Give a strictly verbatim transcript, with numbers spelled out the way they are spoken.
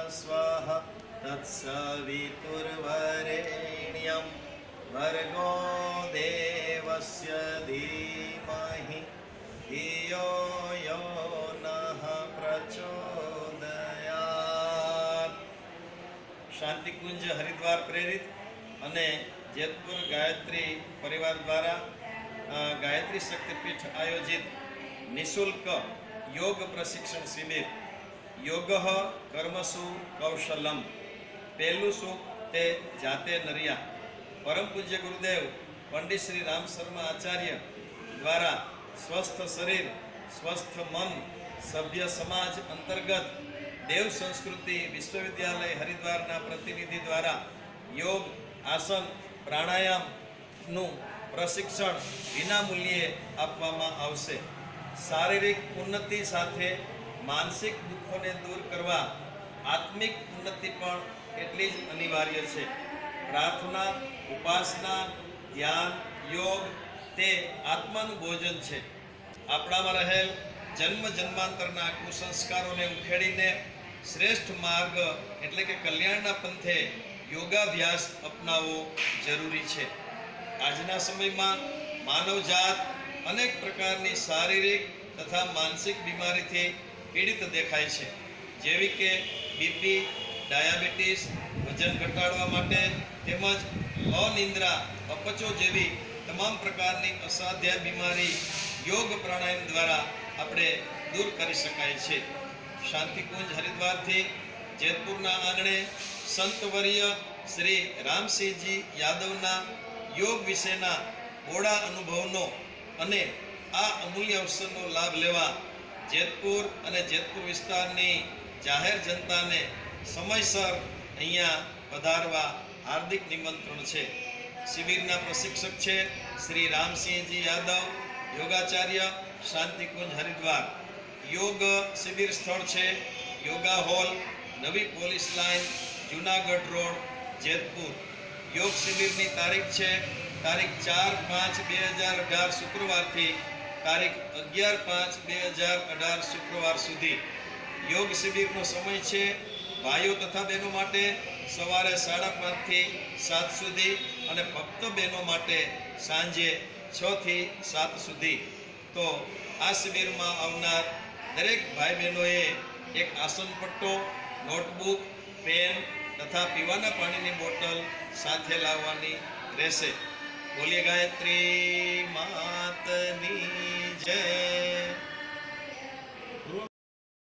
स्वाहा तत्सवितुर्वरेण्यं भर्गो देवस्य धीमहि धियो यो नः प्रचोदयात्। शांतिकुंज हरिद्वार प्रेरित अने जेतपुर गायत्री परिवार द्वारा गायत्री शक्तिपीठ आयोजित निःशुल्क योग प्रशिक्षण शिबिर योग कर्मसु कौशलम पहलू सुख ते जाते नरिया परम पूज्य गुरुदेव पंडित श्री राम शर्मा आचार्य द्वारा स्वस्थ शरीर स्वस्थ मन सभ्य समाज अंतर्गत देव संस्कृति विश्वविद्यालय हरिद्वार प्रतिनिधि द्वारा योग आसन प्राणायाम नु प्रशिक्षण विना मूल्ये आपवामां आवशे। शारीरिक उन्नति साथे मानसिक दुखोने दूर करवा आत्मिक उन्नति पण एटली ज अनिवार्य छे। प्रार्थना उपासना ध्यान योग ते आत्मानुं भोजन छे। आपणामां रहेल जन्म जन्मांतरना कुसंस्कारोने उखेडीने श्रेष्ठ मार्ग एटले के कल्याणना पंथे योगाभ्यास अपनावવો जरूरी छे। आजना समयमां मानवजात अनेक प्रकारनी शारीरिक तथा मानसिक बीमारी थी पीड़ित देखाय छे, जेवी के बीपी डायाबिटीज वजन घटाड़वा माटे तेमज अनिंद्रा अपचो जेवी तमाम प्रकारनी असाध्य बीमारी योग प्राणायाम द्वारा आपणे दूर करी शकाय छे। शांतिकुंज हरिद्वार थी जेतपुरना आंगणे संतवर्य श्री रामसिंहजी यादवना योग विशेना ओड़ा अनुभवनो अने आ अमूल्य अवसरनो लाभ लेवा जेतपुर अने जेतपुर विस्तारनी जाहेर जनताने समयसर अहींया पधारवा हार्दिक निमंत्रण छे। शिबिरना प्रशिक्षक छे श्री रामसिंहजी यादव योगाचार्य शांतिकुंज हरिद्वार। योग शिबिर स्थल छे योगा हॉल नवी police line Junagadh road Jetpur. योग शिबिरनी तारीख छे तारीख चार पांच बे हज़ार अठार शुक्रवार थी तारीख अगियार पांच बे हज़ार अठार शुक्रवार सुधी। योग शिबिरनो समय छे भाईओ तथा बहनों माटे सवारे साढ़ा पांच थी सात सुधी अने फक्त बहनों माटे सांजे छ थी सात सुधी। तो आ शिबिर में आवनार दरेक भाई बहनोए एक आसन पट्टो नोटबुक पेन तथा पीवाना पानी बोटल साथे लाववानी रहेशे। बोलिए गायत्री मातनी जय।